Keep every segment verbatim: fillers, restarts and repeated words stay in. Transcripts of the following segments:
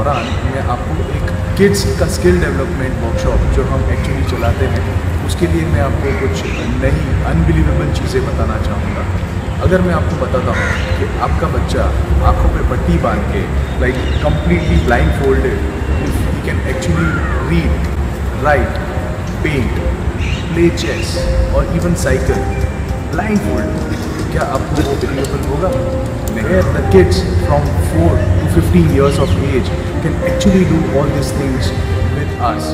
दौरान मैं आपको एक किड्स का स्किल डेवलपमेंट वर्कशॉप जो हम एक्चुअली चलाते हैं, उसके लिए मैं आपको कुछ नई अनबिलीवेबल चीज़ें बताना चाहूँगा। अगर मैं आपको बताता हूँ कि आपका बच्चा आँखों पे पट्टी बांध के like completely blind folded, if he can actually read, right, paint, play chess और इवन साइकिल ब्लाइंड फोल्ड, क्या आपको वो बिलीवेबल होगा? Where the kids from four to fifteen years of age can actually do all these things with us.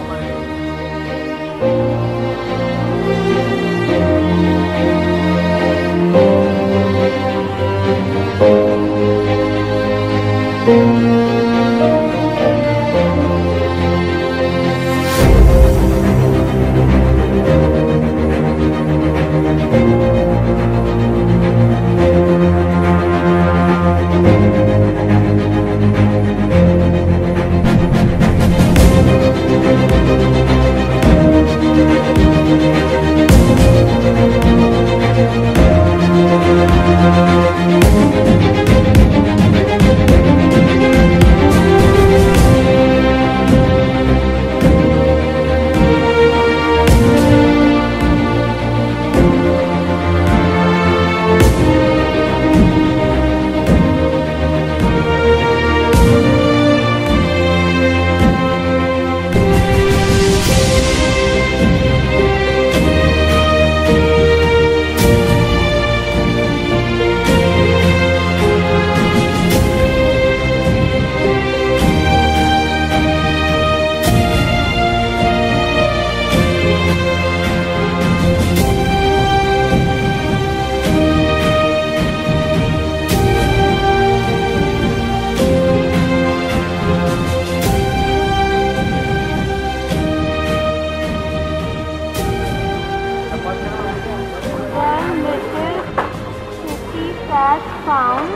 Cat found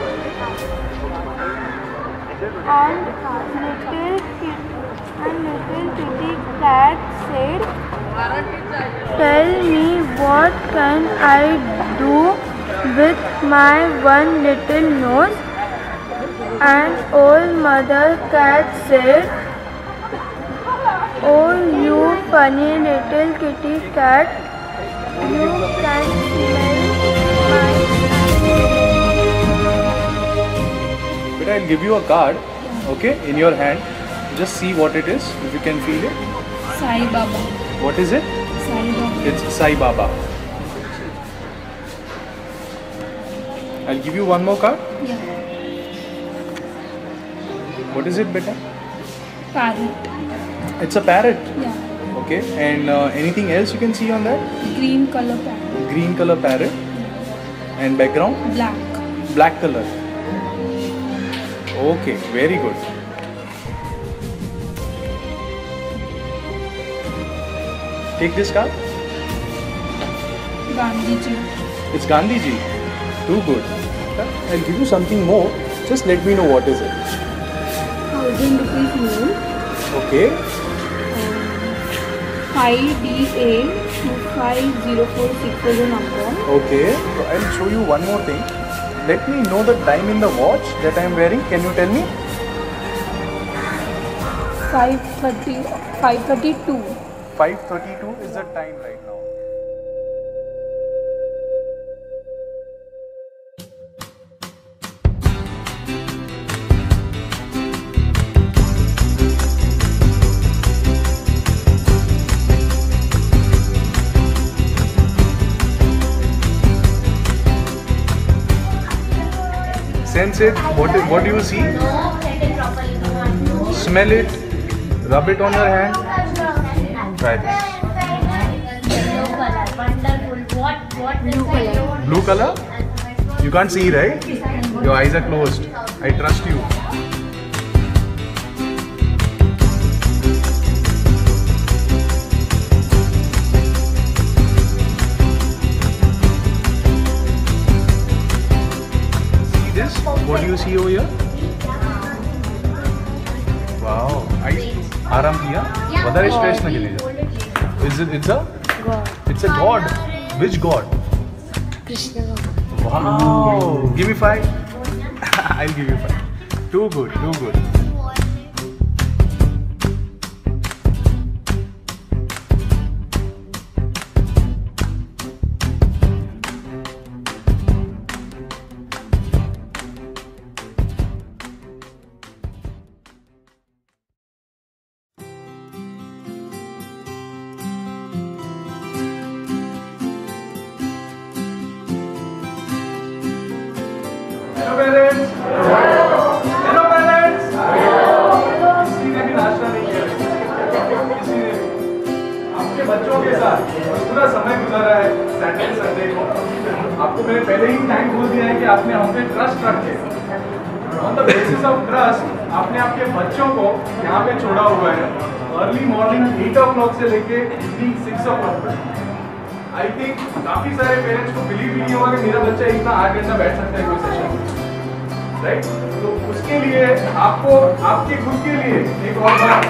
and little kit and little kitty cat said, "Tell me, what can I do with my one little nose?" And old mother cat said, "Oh, you funny little kitty cat, you can smell my..." I'll give you a card, okay, in your hand. Just see what it is, if you can feel it. Sai Baba. What is it? Sai Baba. It's Sai Baba. I'll give you one more card. Yeah. What is it, beta? Parrot. It's a parrot. Yeah. Okay, and uh, anything else you can see on that? Green color parrot. Green color parrot. And background? Black. Black color. Okay, very good. Take this card. Gandhi ji. It's Gandhi ji. Too good. I'll give you something more. Just let me know what is it. Thousand rupees note. Okay. five D A two five zero four six is the number. Okay. So I'll show you one more thing. Let me know the time in the watch that I am wearing. Can you tell me? five thirty, five thirty-two. five thirty-two is the time right now. Sense it. What, what do you see? Smell it. Rub it on your hand. Try this. Blue color. Blue color? You can't see, right? Your eyes are closed. I trust you. What do you see over here? Wow, eyes आराम किया? वधारे stress न केली. Is it? It's a God. It's a god. Which god? Krishna. Wow. Give me five. I'll give you five. Too good. Too good. आपके बच्चों के साथ पूरा समय गुजारा है सैटरडे संडे को, आपको मैंने पहले ही टाइम बोल दिया है कि आपने हम पे ट्रस्ट रखे। On the basis of trust आपने आपके बच्चों को यहाँ पे छोड़ा हुआ है early morning eight o'clock से लेके इवनिंग सिक्स ओ क्लॉक तक। आई थिंक काफ़ी सारे पेरेंट्स को बिलीव ही नहीं होगा कि मेरा बच्चा इतना आठ घंटा बैठ सकता है कोई सेशन में, राइट? तो उसके लिए आपको आपके खुद के लिए एक और बात,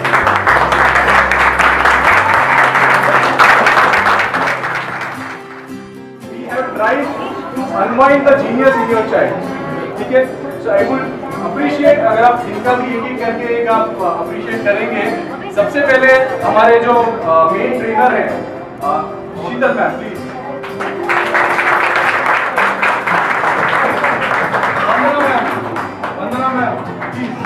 we have tried to unwind the genius in your child, ठीक है? So I would appreciate अगर आप इनका भी एक एक करके एक आप अप्रिशिएट करेंगे। सबसे पहले हमारे जो मेन ट्रेनर है Sheetal ma'am, please. Vandana ma'am, Vandana ma'am please.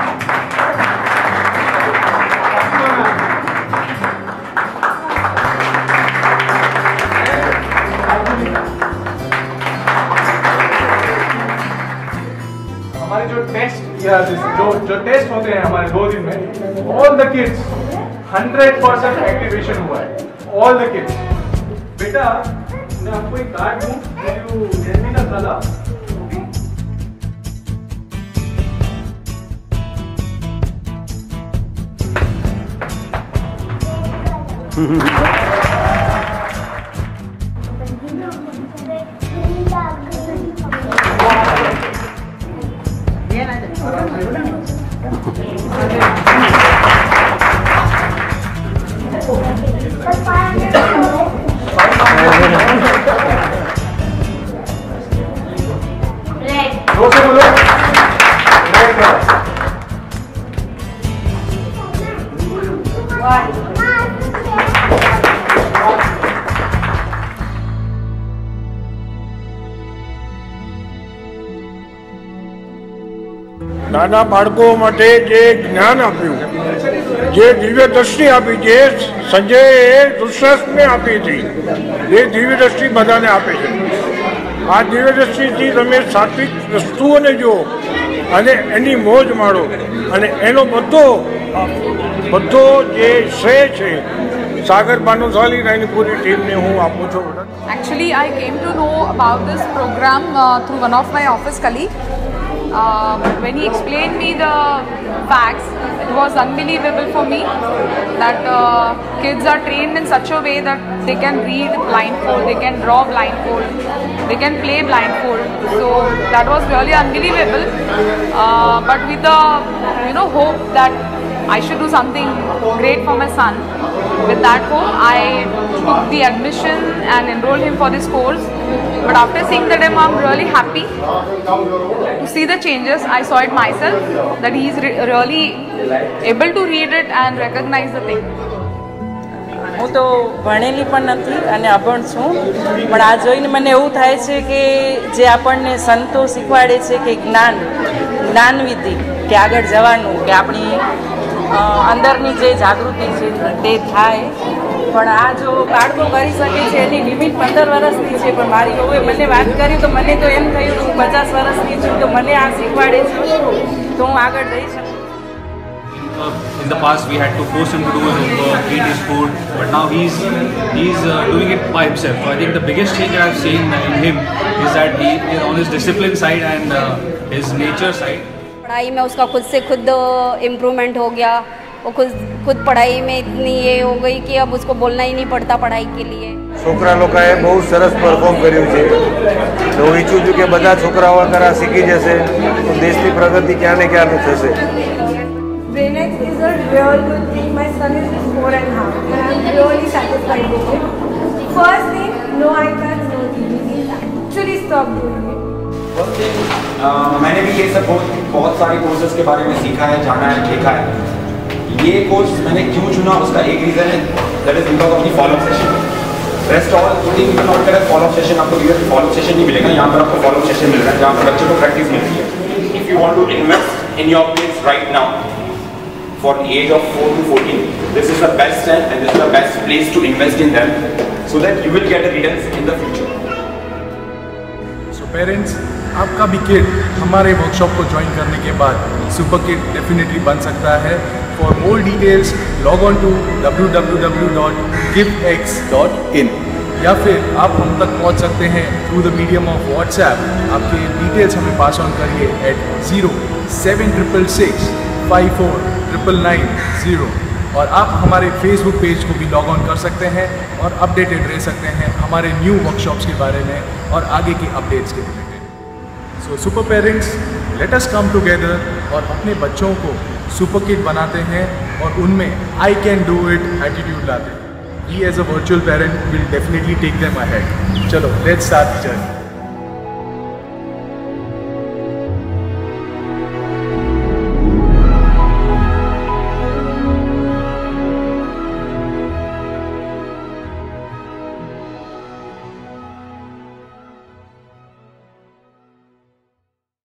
हमारे जो टेस्ट या जो जो टेस्ट होते हैं हमारे दो दिन में, all the kids hundred percent activation हुआ है, ऑल द किड्स। बेटा मैं आपको एक कार्ड दूं, you tell me the colour. दो से बोलो। નાના બાળકો માટે જે જ્ઞાન આપ્યું, જે દિવ્ય દ્રષ્ટિ આપી, જે સંજયે દુષ્ટને આપી હતી, એ દિવ્ય દ્રષ્ટિ બધાને આપે છે। આ દિવ્ય દ્રષ્ટિથી તમે સાત્વિક વસ્તુઓને જુઓ અને એની મોજ માણો, અને એનો બધો બધો જે શ્રેય છે સાગર ભાનુશાલી અને એની પૂરી ટીમને હું આપું છું। Actually, I came to know about this program uh, through one of my office colleagues. Uh, when he explained me the facts, it was unbelievable for me that uh, kids are trained in such a way that they can read blindfold, they can draw blindfold, they can play blindfold. So that was really unbelievable. Uh, but with the you know hope that I should do something great for my son, with that hope I took the admission and enrolled him for this course. But after seeing the demo, I'm really happy to see the changes. I saw it myself that he is re really able to read it and recognize the thing. હું તો ભણેલી પણ નથી અને અભણ છું, પણ આ જોઈને મને એવું થાય છે કે જે આપણને સંતો શીખવાડે છે કે જ્ઞાન જ્ઞાનવિધિ કે આગળ જવાનું, કે આપણી અંદરની જે જાગૃતિ છે તે થાય। પણ આ જો બાળકો કરી શકે છે એની લિમિટ પંદર વર્ષની છે, પણ મારી વહુએ મને વાત કરી તો મને તો એમ થયું કે હું પચાસ વર્ષની છું તો મને આ શીખવાડે છે તો હું આગળ જઈ શકું। In the past, we had to force him to do his homework, eat his food, but now he's he's uh, doing it by himself. So I think the biggest change that I've seen in him is that he is on his discipline side and uh, his nature side. पढ़ाई में उसका खुद से खुद improvement हो गया, वो खुद खुद पढ़ाई में इतनी ये हो गई कि अब उसको बोलना ही नहीं पड़ता पढ़ाई के लिए। છોકરા લોકોએ બહુ સરસ પરફોર્મ કર્યું છે, તો હું ઈચ્છું છું કે બધા છોકરાઓ અગર આ શીખી જશે તો દેશની પ્રગતિ ક્યાં ને ક્યાં થશે। Brainiac is a real good thing. My son is just four and a half and I'm really satisfied with it. First thing, no iPads, no T V. Actually stop doing it. First thing, uh, मैंने भी ये सब बहुत बहुत सारे courses के बारे में सीखा है, जाना है, देखा है। ये कोर्स मैंने क्यों चुना उसका एक रीज़न है, that is because of the follow session. Rest all thing not कर फॉलो सेशन, आपको रियल फॉलो सेशन नहीं मिलेगा, यहाँ पर आपको फॉलो सेशन मिल रहा है जहाँ पर बच्चे को प्रैक्टिस मिलती है। If you want to invest in your kids right now for the age of four to fourteen, this is the best time and this is the best place to invest in them so that you will get a returns in the future. So parents, आपका भी kid हमारे workshop को join करने के बाद super kid definitely बन सकता है। For more details log on to W W W dot give X dot in या फिर आप हम तक पहुंच सकते हैं through the medium of WhatsApp. आपके डिटेल्स हमें पास ऑन करिए at zero seven triple six five four triple nine zero और आप हमारे फेसबुक पेज को भी लॉग ऑन कर सकते हैं और अपडेटेड रह सकते हैं हमारे न्यू वर्कशॉप्स के बारे में और आगे की अपडेट्स के related. So super parents, let us come together और अपने बच्चों को सुपर किड बनाते हैं और उनमें I can do it attitude लाते हैं। We as a virtual parent will definitely take them ahead. चलो, let's start the journey.